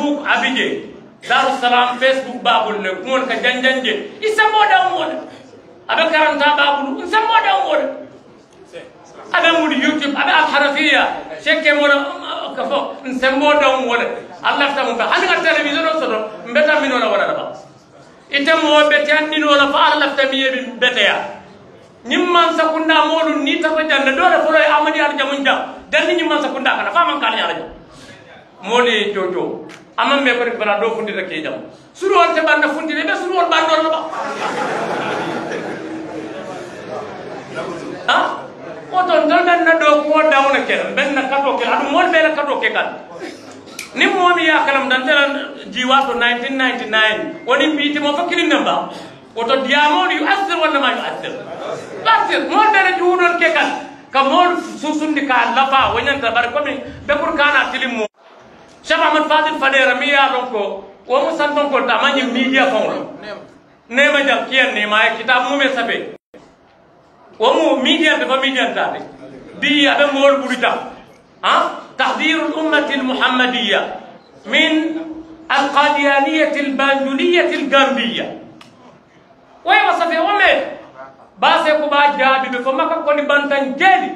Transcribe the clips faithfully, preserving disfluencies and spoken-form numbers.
Facebook abije Darussalam Facebook babul le mon ka janjanje isa moda moda abe karanta babul isa moda moda abe mudi YouTube abe Al Harafiya shekke moda ka fo isa moda moda Allah ta mo ba hanga television o sodo mbeta min wala wala ba ite mo beti andino wala fa Allah ta miye beta ya nimman sakunda modu ni ta ko jande dole folo amadi ar jamunja dan nimman sakunda kana fa man kala ya rajo modi jojo amam be ko bala do fundi rek jam suru won te banda fundi be suru won bando la ba ha o ton dal ben na do ko dawna ken ben na kato ke adu mol be la kato ke kan ni mo mi ya kalam dan tan jiwato nineteen ninety-nine woni biti mo fakiri namba o to diamo yu asir wala ma yu asir asir mo be la juudon ke kan ka mo susundi ka lafa wonyanta bar ko mi be kur kana tilim Cheikh Ahmad Fadil Fadera mi ya lon ko wo mo santon ko tamani media fon nema jam kiyen ne ma kitab mu me sabe wo mo media be fa media tade bi abe mol burita ha tahdhir al ummah al muhammadiyya min al qadiyaniyah al banjuliyah al gambiyah way wasabe wo me ba se ko ba jabi be ko makka ko ni bantan jeli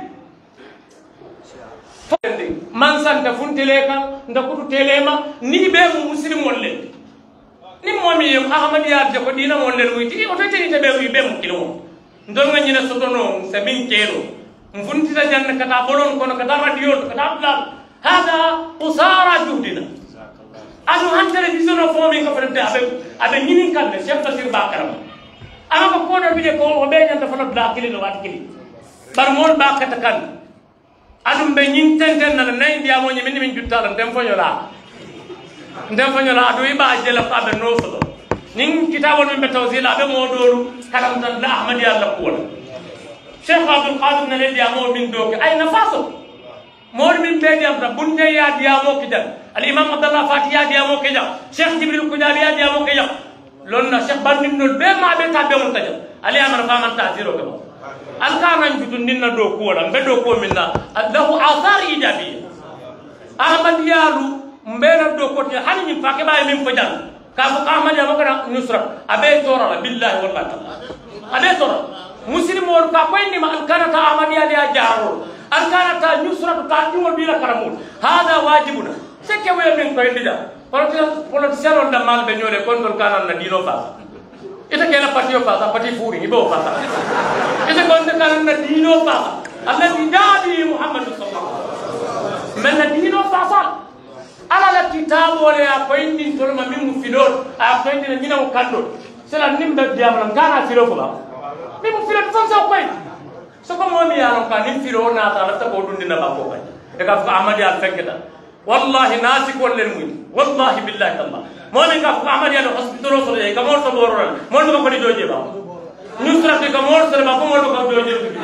man santa funtile kan ndakutu telema ni be mu muslim wolle ni momi yem ahmadiya de ko dina wolle mu ti o tete te be wi be mu kilo ndon nga nyina sotono se min kelo mfuntita janna kata bolon kono kata radio kata blal hada usara juhdina anu han television o fomi ko fere abe abe nyinin kan le chef tasir bakaram ama ko ko do bi de ko o be nyanta fana bla kili no wat kili bar mol bakata kan adum be nyin tenten na nay dia mo nyimi min juttala dem fanyola dem fanyola adu iba jela fa be no so nin kitabon min be tawzila be mo dolu kalam tan la ahmad ya la ko Sheikh Abdul Qadir na le dia mo min do ke ay nafaso mo min be dia ta bunde ya dia mo ke jal al imam Abdullah Fati ya dia mo ke jal Sheikh Jibril Kujabi ya dia mo ke jal lon na Sheikh bandin no be ma be ta be mo tajal ali amar fa man ta zero ke alkanan jutun dinna do ko wala be do ko minna lahu athar ijabi ahmad yalu mbena do ko te hani fa ke bay min ko jall ka ko ahmad ya makana nusra abe tora billahi wallahi abe tora muslim won ka ko ni ma alkana ta ahmad ya ya jaro alkana ta nusra ta timol bila karamul hada wajibuna seke we min ko ndida politicien on da mal be nyole kon kon kanan na dino fa ita kena patio fa pati furi ibo fa ita kon kan na dino fa alladhi jadi muhammad sallallahu alaihi wasallam man na dino fa fa ala la kitab wala ko indi tolma min fidor a ko indi ni na kando sala nimbe diamana kana filo ko ba mi mu filo fa sa ko so ko mo mi yaron kan ni filo na ta la ta ko dundi na ba ko ba e ka fa amadi al feketa wallahi nasik wallen muy wallahi billahi allah momin ka ko amadi al hospital so e ka mo so borol mon ko di doje ba nusra ke ka mo so ba ko mo ko doje bi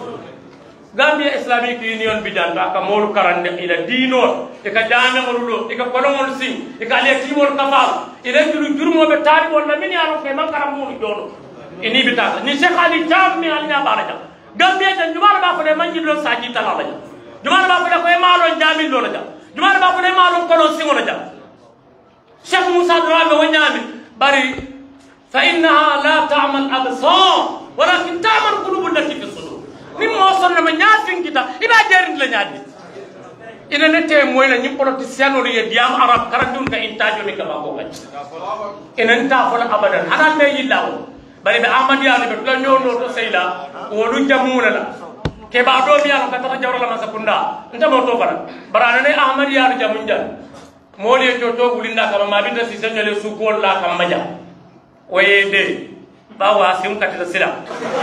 Gambia Islamic Union bidan ba ka mo karande ila dino e ka jame ngolulo e ka kolomol sing e ka le timol kafal ila juru jurmo be tari won na min yaro ke man karam mo jono ini bitata ni Sheikh Ali Jam mi al nya baraja Gambia tan jumala ba ko de manjilo saji talala jumala ba ko de ko e malon jamil do la ja jumala ba ko de malon kono singo la ja Sheikh Musa Dramé wanyami bari fa innaha la ta'mal absar walakin ta'mal qulub allati fi sudur ni mo sonna ma nyaatin kita iba jerin la nyaadi ina nete moy la ñim politicien no ye diam arab karandun ka intajo ni ka ba ko gaj ina nta ko abadan ana me yillawo bari be ahmad ya be la ñono to sayla o du jamuna la ke ba do mi ala ka ta jawra la ma sakunda nta mo to bara bara ne ahmad ya jamunja moli to to gulinda ka ma binda si senyole su ko la kam maja oye de ba wa sim ka ta sila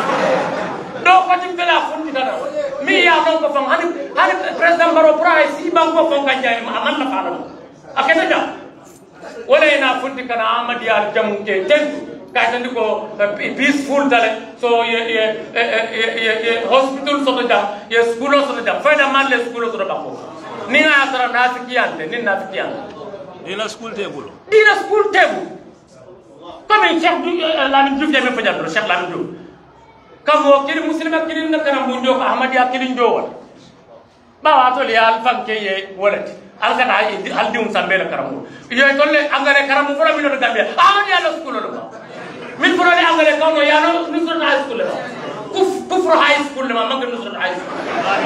do ko tim bela fundi dana mi ya non ko fam hani hani president baro price si ban ko fam kan jay ma man la fala akena ja wala ina fundi kana ahmad ya jamu ke ten ka tan ko peaceful dale so ye ye ye hospital so da ye school so da fa da man le school so da ko ni na tara nafikiyante ni nafikiyante dina school table dina school table comme Cheikh Lamine Diouf de me fa jaddo Cheikh Lamine Diouf kamo kiri muslima kiri na kana munjo ko ahmad ya kiri njo wala ba wa to li al fanke ye wala alkata aldium sambela karamu yo tolle angale karamu fula mino gambia ah ya no school lo min fula ni angale kawno ya no nusrat high school lo kuf kufru high school lo ma ngi nusrat high school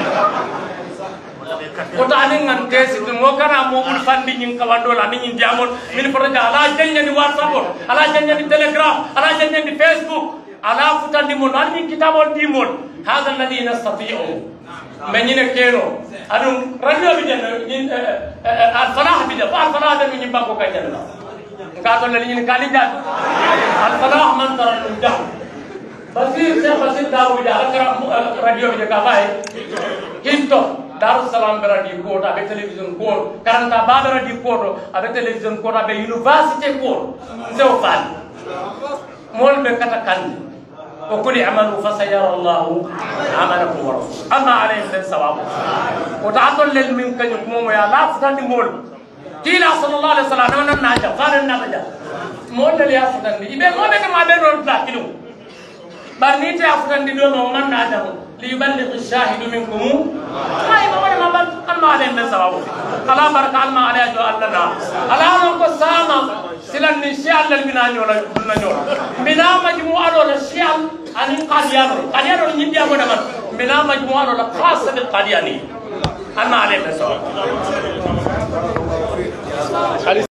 ko tani ngan tesi mo kana mo bul fandi nyin kawandola ni nyin jamon min fota ala jenya ni whatsapp ala jenya ni telegram ala jenya ni facebook ala futandi mo nan ni kitabol dimol hada alladhi nastati'u men ñine keno adum radio bi den al falah bi den al falah den ñi banko kay den nga to le ñi kali jaat al falah man taral jah basir cheikh basir dawu ja akra radio bi ka bay hinto Darus Salam radio ko ta be television ko karanta ba radio ko to abe television ko ta be university ko sew fan mol be kata kandi وكل عمل فسيرى الله عملكم ورسوله اما عليهم من ثواب وتعطل للمن كن يقوم يا لا فتن مول كيلا صلى الله عليه وسلم انا ناجا قال النبي مول اللي فتن يبقى ما بك ما بين ولا كيلو بنيت فتن دي دو من ناجا ليبلغ الشاهد منكم ما يبقى ما بل اما عليهم من ثواب على بركه ما عليه جو الله على انكم ساما silan ni sial dal bina nyola na nyola bina majmu'a lo sial ani qadiyano qadiyano ni dia mo daman bina majmu'a lo khas bil qadiyani anna alayhi salam